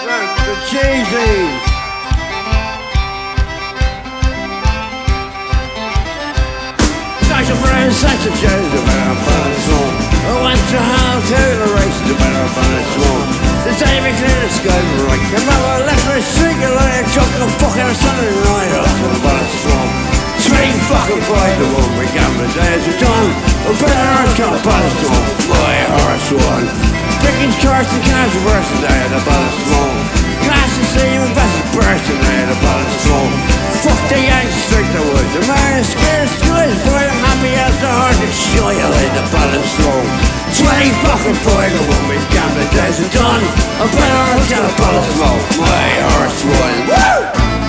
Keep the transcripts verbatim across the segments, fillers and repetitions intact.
The cheesy. Such a friend, such a change, the better by the swarm. I went to hell to the race, the better by the swarm. The day we clear the sky, right. The mother left me singing like a choke of fucking Sunday night, after the by the swarm. Three fucking fight the one we got the days are done. A better earth can't by the storm. My horse won. Picking cars and cars of worse than they had a by the swarm. Glass and steam and vessels burst and they had a by the swarm. Fuck the Yanks straight the woods. The man is scared of skies, but I'm happy as the heart and shy I laid the balance slow. Twenty fucking fight the one we got the days are done. A better earth got a balance slow. My horse won. Woo!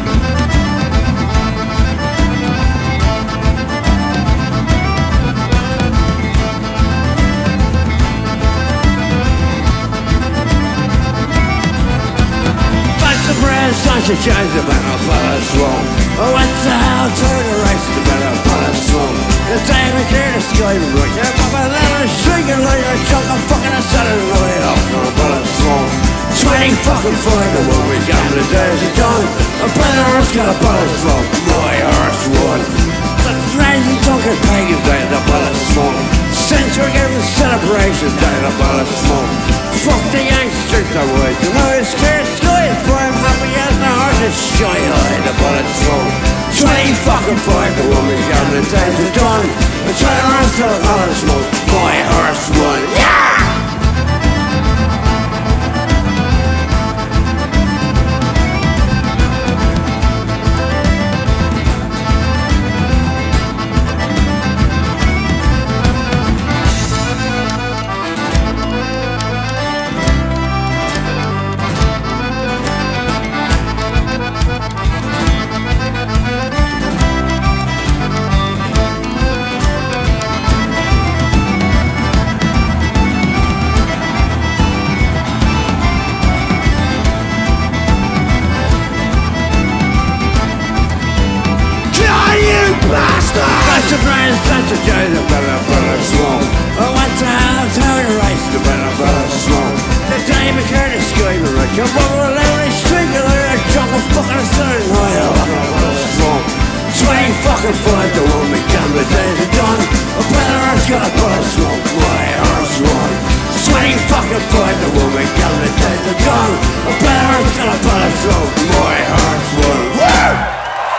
Such a change, the better balance wrong. I went to hell to the race, the better balance wrong. The day we clear the sky, we look at my letter, shrieking like a chunk of fucking a Saturday night, off the balance wrong. Twenty fucking five, the one we got the days are done. A better earth's got a balance wrong. My horse won. The trains and talking pagans, they had the balance wrong. Since we're giving celebrations, they had the balance wrong. Fuck the Yanks, drink the woods, and I was scared of skies, but I'm happy as the heart is shy, I had the balance wrong. Twenty fucking five, the woman got the days are done. The twenty rounds to the balance wrong. My horse won. Yeah! Such a friend, such a change, the better balance wrong. I went to hell to the race, the better balance wrong. The day we clear the sky, we reach a bubble, every street, like a chunk of fucking Sunday night, off the balance wrong. Twenty fucking five, the one we got the days are done. A better earth's got a balance wrong. My horse won. Twenty fucking five, the one we got the days are done. A better earth's got a balance wrong. My horse won. Woo!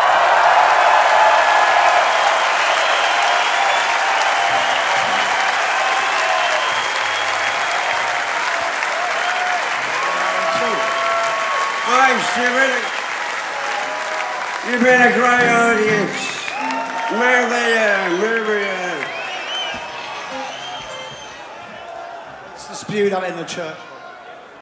You've been a great audience. Merveilleux, merveilleux. It's the spew that in the church.